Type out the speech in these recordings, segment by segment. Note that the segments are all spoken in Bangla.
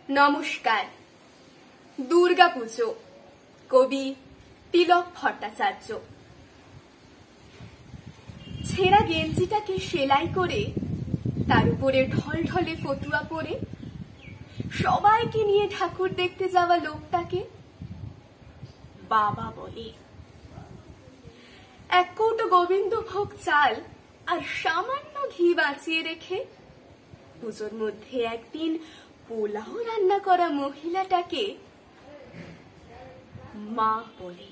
নমস্কার। দুর্গাপুজো, কবি তিলক ভট্টাচার্য। ছেঁড়া গেঞ্জিটাকে সেলাই করে তার উপরে ঢলঢলে ফতুয়া পরে সবাইকে নিয়ে ঠাকুর দেখতে যাওয়া লোকটাকে বাবা বলে। এক কৌটো গোবিন্দভোগ চাল আর সামান্য ঘি বাঁচিয়ে রেখে পুজোর মধ্যে একদিন পোলাও রান্না করা মহিলাটাকে মা বলে।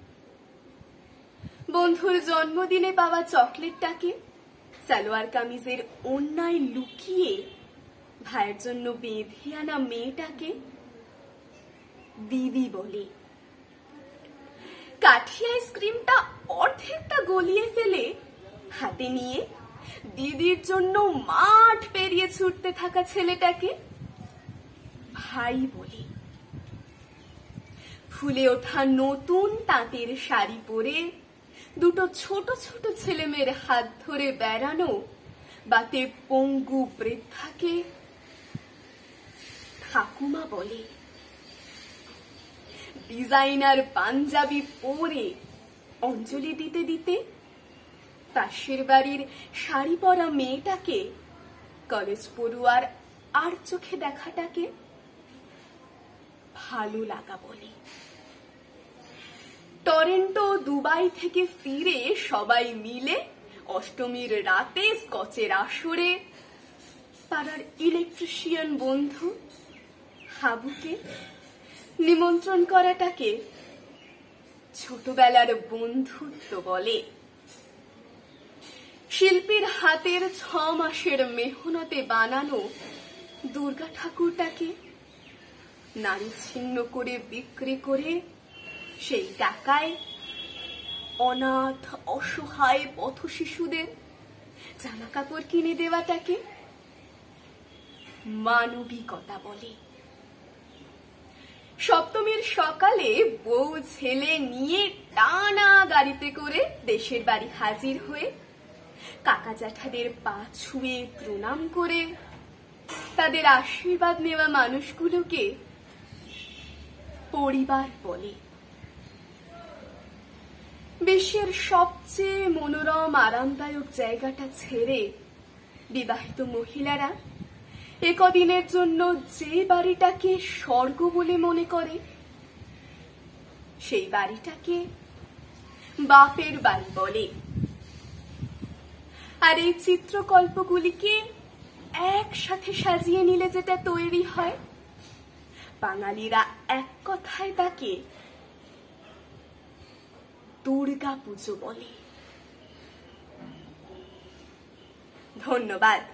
বন্ধুর জন্মদিনে পাওয়া চকলেটটাকে সালোয়ার কামিজের ওড়নায় লুকিয়ে ভাইয়ের জন্য বেঁধে আনা মেয়েটাকে দিদি বলে। কাঠি আইসক্রিমটা অর্ধেকটা গলিয়ে ফেলে হাতে নিয়ে দিদির জন্য মাঠ পেরিয়ে ছুটতে থাকা ছেলেটাকে ভাই বলে। ফুলে ওঠা নতুন তাঁতের শাড়ি পরে দুটো ছোট ছোট ছেলেমেয়ের হাত ধরে বেড়ানো বাতে পঙ্গু বৃদ্ধাকে ঠাকুমা বলে। ডিজাইনার পাঞ্জাবি পরে অঞ্জলি দিতে দিতে পাশের বাড়ির শাড়ি পরা মেয়েটাকে কলেজ পড়ুয়ার আর চোখে দেখাটাকে ভালো লাগা বলে। টরেন্টো দুবাই থেকে ফিরে সবাই মিলে অষ্টমীর রাতে স্কচের আসরে পাড়ার ইলেকট্রিশিয়ান বন্ধু হাবুকে নিমন্ত্রণ করাটাকে ছোটবেলার বন্ধুত্ব বলে। শিল্পীর হাতের 6 মাসের মেহনতে বানানো দুর্গা ঠাকুরটাকে নারী ছিন্ন করে বিক্রি করে সেই টাকায় অনাথ অসহায় পথ শিশুদের জামা কাপড় কিনে দেওয়াটাকে মানবিকতা বলে। সপ্তমীর সকালে বউ ছেলে নিয়ে টানা গাড়িতে করে দেশের বাড়ি হাজির হয়ে কাকা জ্যাঠাদের পা ছুঁয়ে প্রণাম করে তাদের আশীর্বাদ নেওয়া মানুষগুলোকে পরিবার বলে। বিশ্বের সবচেয়ে মনোরম আরামদায়ক জায়গাটা ছেড়ে বিবাহিত মহিলারা একদিনের জন্য যে বাড়িটাকে স্বর্গ বলে মনে করে সেই বাড়িটাকে বাপের বাড়ি বলে। আর এই চিত্রকল্পগুলিকে একসাথে সাজিয়ে নিলে যেটা তৈরি হয় বাঙালিরা এক কথায় তাকে দুর্গা পুজো বলে। ধন্যবাদ।